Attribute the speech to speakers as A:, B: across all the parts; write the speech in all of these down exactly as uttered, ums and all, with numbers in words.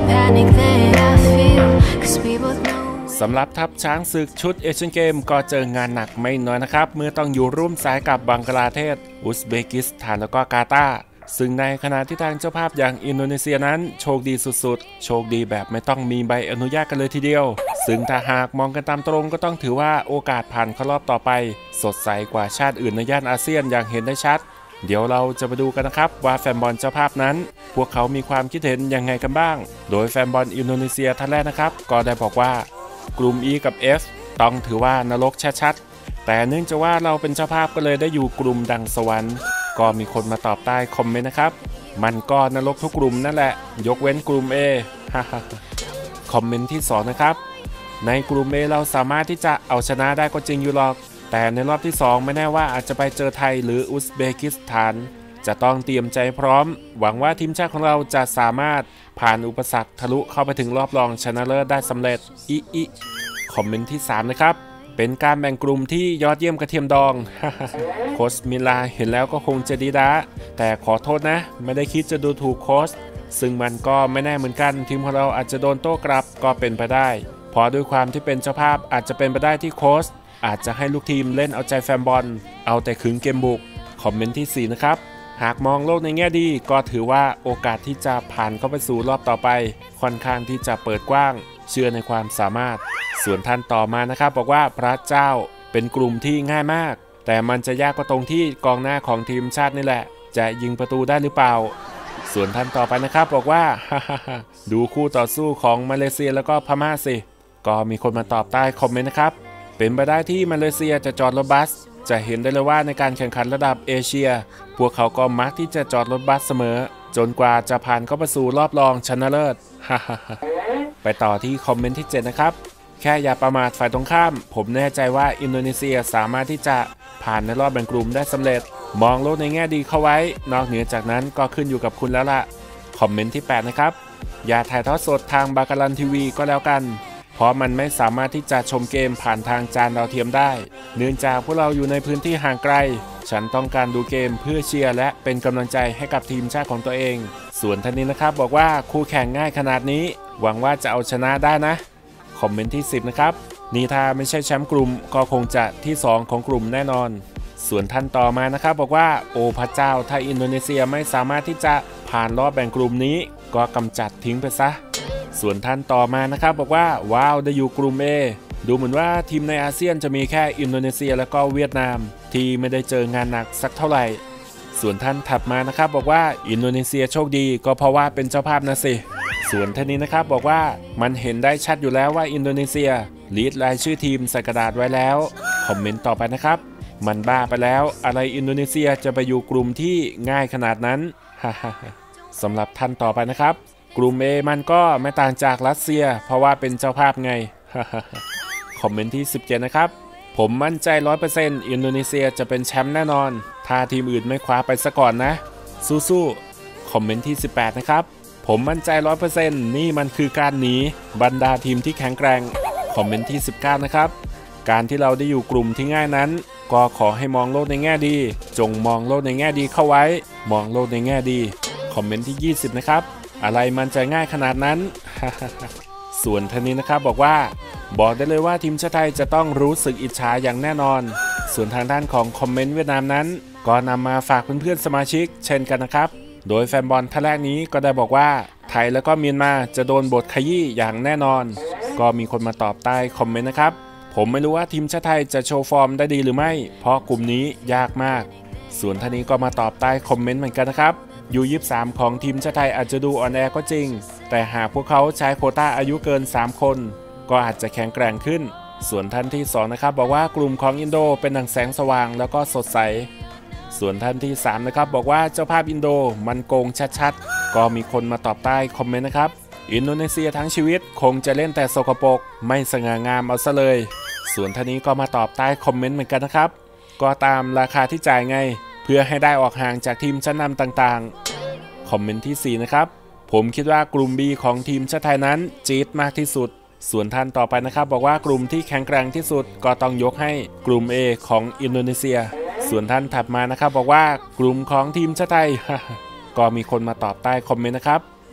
A: สำหรับทัพช้างศึกชุดเอเชียนเกมก็เจองานหนักไม่น้อยนะครับเมื่อต้องอยู่ร่วมสายกับบังกลาเทศอุซเบกิสถานแล้วก็กาตาร์ซึ่งในขณะที่ทางเจ้าภาพอย่างอินโดนีเซียนั้นโชคดีสุดๆโชคดีแบบไม่ต้องมีใบอนุญาตกันเลยทีเดียวซึ่งถ้าหากมองกันตามตรงก็ต้องถือว่าโอกาสผ่านเข้ารอบต่อไปสดใสกว่าชาติอื่นในย่านอาเซียนอย่างเห็นได้ชัดเดี๋ยวเราจะมาดูกันนะครับว่าแฟนบอลเจ้าภาพนั้นพวกเขามีความคิดเห็นยังไงกันบ้างโดยแฟนบอลอินโดนีเซียท่านแรกนะครับก็ได้บอกว่ากลุ่ม E กับ F ต้องถือว่านรกชัดๆแต่เนื่องจากว่าเราเป็นเจ้าภาพก็เลยได้อยู่กลุ่มดังสวรรค์ก็มีคนมาตอบใต้คอมเมนต์นะครับมันก็นรกทุกกลุ่มนั่นแหละยกเว้นกลุ่ม A คอมเมนต์ที่สองนะครับในกลุ่ม A เราสามารถที่จะเอาชนะได้ก็จริงอยู่หรอกแต่ในรอบที่สองไม่แน่ว่าอาจจะไปเจอไทยหรืออุซเบกิสถานจะต้องเตรียมใจพร้อมหวังว่าทีมชาติของเราจะสามารถผ่านอุปสรรคทะลุเข้าไปถึงรอบรองชนะเลิศได้สำเร็จอีอีคอมเมนต์ที่สามนะครับเป็นการแบ่งกลุ่มที่ยอดเยี่ยมกระเทียมดอง โค้ชมิลาเห็นแล้วก็คงจะดีดาแต่ขอโทษนะไม่ได้คิดจะดูถูกโค้ชซึ่งมันก็ไม่แน่เหมือนกันทีมของเราอาจจะโดนโต้กลับก็เป็นไปได้เพราะด้วยความที่เป็นเจ้าภาพอาจจะเป็นไปได้ที่โค้ชอาจจะให้ลูกทีมเล่นเอาใจแฟนบอลเอาแต่ขึงเกมบุกคอมเมนต์ที่สี่นะครับหากมองโลกในแง่ดีก็ถือว่าโอกาสที่จะผ่านเข้าไปสู่รอบต่อไปค่อนข้างที่จะเปิดกว้างเชื่อในความสามารถส่วนท่านต่อมานะครับบอกว่าพระเจ้าเป็นกลุ่มที่ง่ายมากแต่มันจะยากก็ตรงที่กองหน้าของทีมชาตินี่แหละจะยิงประตูได้หรือเปล่าส่วนท่านต่อไปนะครับบอกว่า ดูคู่ต่อสู้ของมาเลเซียแล้วก็พม่าสิก็มีคนมาตอบใต้คอมเมนต์นะครับเป็นไปได้ที่มาเลเซียจะจอดรถบัสจะเห็นได้เลยว่าในการแข่งขันระดับเอเชียพวกเขาก็มักที่จะจอดรถบัสเสมอจนกว่าจะผ่านเข้าไปสู่รอบรองชนะเลิศ ไปต่อที่คอมเมนต์ที่เจ็ดนะครับแค่อย่าประมาทฝ่ายตรงข้ามผมแน่ใจว่าอินโดนีเซียสามารถที่จะผ่านในรอบแบ่งกลุ่มได้สำเร็จมองโลกในแง่ดีเข้าไว้นอกเหนือจากนั้นก็ขึ้นอยู่กับคุณแล้วล่ะคอมเมนต์ที่แปดนะครับอย่าถ่ายทอดสดทางบาการันทีวีก็แล้วกันเพราะมันไม่สามารถที่จะชมเกมผ่านทางจานดาวเทียมได้เนื่องจากพวกเราอยู่ในพื้นที่ห่างไกลฉันต้องการดูเกมเพื่อเชียร์และเป็นกำลังใจให้กับทีมชาติของตัวเองส่วนท่านนี้นะครับบอกว่าคู่แข่งง่ายขนาดนี้หวังว่าจะเอาชนะได้นะคอมเมนต์ที่สิบนะครับนี่ถ้าไม่ใช่แชมป์กลุ่มก็คงจะที่สองของกลุ่มแน่นอนส่วนท่านต่อมานะครับบอกว่าโอ้พระเจ้าถ้าอินโดนีเซียไม่สามารถที่จะผ่านรอบแบ่งกลุ่มนี้ก็กำจัดทิ้งไปซะส่วนท่านต่อมานะครับบอกว่าว้าวได้อยู่กลุ่ม A ดูเหมือนว่าทีมในอาเซียนจะมีแค่อินโดนีเซียและก็เวียดนามที่ไม่ได้เจองานหนักสักเท่าไหร่ส่วนท่านถัดมานะครับบอกว่าอินโดนีเซียโชคดีก็เพราะว่าเป็นเจ้าภาพนะสิส่วนท่านนี้นะครับบอกว่ามันเห็นได้ชัดอยู่แล้วว่าอินโดนีเซียลีดรายชื่อทีมใส่กระดาษไว้แล้วคอมเมนต์ต่อไปนะครับมันบ้าไปแล้วอะไรอินโดนีเซียจะไปอยู่กลุ่มที่ง่ายขนาดนั้น สำหรับท่านต่อไปนะครับกลุ่ม A มันก็ไม่ต่างจากรัสเซียเพราะว่าเป็นเจ้าภาพไง คอมเมนต์ที่สิบเจ็ดนะครับผมมั่นใจ ร้อยเปอร์เซ็นต์ อินโดนีเซียจะเป็นแชมป์แน่นอนถ้าทีมอื่นไม่คว้าไปซะก่อนนะสู้ๆคอมเมนต์ที่สิบแปดนะครับผมมั่นใจ ร้อยเปอร์เซ็นต์ นี่มันคือการหนีบรรดาทีมที่แข็งแกร่งคอมเมนต์ที่สิบเก้านะครับการที่เราได้อยู่กลุ่มที่ง่ายนั้นก็ขอให้มองโลกในแง่ดีจงมองโลกในแง่ดีเข้าไว้มองโลกในแง่ดีคอมเมนต์ที่ยี่สิบนะครับอะไรมันจะง่ายขนาดนั้น ส่วนท่านนี้นะครับบอกว่าบอกได้เลยว่าทีมชาติไทยจะต้องรู้สึกอิจฉาอย่างแน่นอนส่วนทางด้านของคอมเมนต์เวียดนามนั้นก็นำมาฝากเพื่อนๆสมาชิกเช่นกันนะครับโดยแฟนบอลท่านแรกนี้ก็ได้บอกว่าไทยแล้วก็เมียนมาจะโดนบทขยี้อย่างแน่นอนก็มีคนมาตอบใต้คอมเมนต์นะครับผมไม่รู้ว่าทีมชาติไทยจะโชว์ฟอร์มได้ดีหรือไม่เพราะกลุ่มนี้ยากมากส่วนท่านนี้ก็มาตอบใต้คอมเมนต์เหมือนกันนะครับยูยี่สิบสามของทีมชาติไทยอาจจะดูอ่อนแอก็จริงแต่หากพวกเขาใช้โควต้าอายุเกินสามคนก็อาจจะแข็งแกร่งขึ้นส่วนท่านที่สองนะครับบอกว่ากลุ่มของอินโดเป็นดั่งแสงสว่างแล้วก็สดใสส่วนท่านที่สามนะครับบอกว่าเจ้าภาพอินโดมันโกงชัดๆก็มีคนมาตอบใต้คอมเมนต์นะครับอินโดนีเซียทั้งชีวิตคงจะเล่นแต่สกปรกไม่สง่างามเอาซะเลยส่วนท่านนี้ก็มาตอบใต้คอมเมนต์เหมือนกันนะครับก็ตามราคาที่จ่ายไงเพื่อให้ได้ออกห่างจากทีมชั้นนำต่างๆคอมเมนต์ที่สี่นะครับผมคิดว่ากลุ่ม B ของทีมชาติไทยนั้นจี๊ดมากที่สุดส่วนท่านต่อไปนะครับบอกว่ากลุ่มที่แข็งแกร่งที่สุดก็ต้องยกให้กลุ่ม A ของอินโดนีเซียส่วนท่านถัดมานะครับบอกว่ากลุ่มของทีมชาติไทย ก็มีคนมาตอบใต้คอมเมนต์นะครับ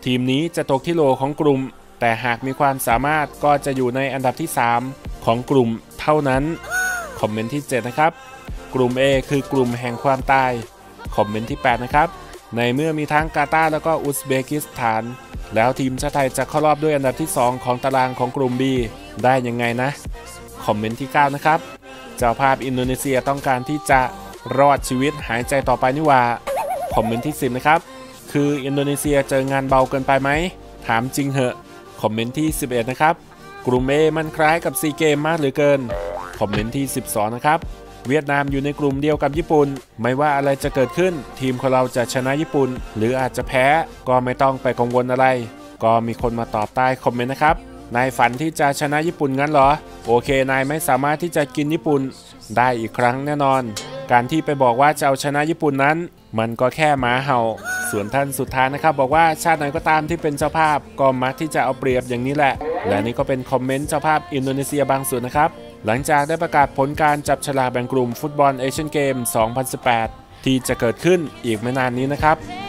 A: ทีมนี้จะตกที่โหลของกลุ่มแต่หากมีความสามารถก็จะอยู่ในอันดับที่สามของกลุ่มเท่านั้นคอมเมนต์ที่เจ็ดนะครับกลุ่ม A คือกลุ่มแห่งความตายคอมเมนต์ที่แปดนะครับในเมื่อมีทั้งกาตาร์แล้วก็อุซเบกิสถานแล้วทีมชาติไทยจะเข้ารอบด้วยอันดับที่สองของตารางของกลุ่ม B ได้ยังไงนะคอมเมนต์ที่เก้านะครับเจ้าภาพอินโดนีเซียต้องการที่จะรอดชีวิตหายใจต่อไปนี่ว่าคอมเมนต์ที่สิบนะครับคืออินโดนีเซียเจองานเบาเกินไปไหมถามจริงเหอะคอมเมนต์ที่สิบเอ็ดนะครับกลุ่ม A มันคล้ายกับซีเกมมากเหลือเกินคอมเมนต์ที่สิบสองนะครับเวียดนามอยู่ในกลุ่มเดียวกับญี่ปุ่นไม่ว่าอะไรจะเกิดขึ้นทีมของเราจะชนะญี่ปุ่นหรืออาจจะแพ้ก็ไม่ต้องไปกังวลอะไรก็มีคนมาตอบใต้คอมเมนต์นะครับนายฝันที่จะชนะญี่ปุ่นงั้นเหรอโอเคนายไม่สามารถที่จะกินญี่ปุ่นได้อีกครั้งแน่นอนการที่ไปบอกว่าจะเอาชนะญี่ปุ่นนั้นมันก็แค่หมาเห่าส่วนท่านสุดท้ายนะครับบอกว่าชาติไหนก็ตามที่เป็นเจ้าภาพก็มักที่จะเอาเปรียบอย่างนี้แหละและนี่ก็เป็นคอมเมนต์เจ้าภาพอินโดนีเซียบางส่วนนะครับหลังจากได้ประกาศผลการจับฉลากแบ่งกลุ่มฟุตบอลเอเชียนเกม สองพันสิบแปด ที่จะเกิดขึ้นอีกไม่นานนี้นะครับ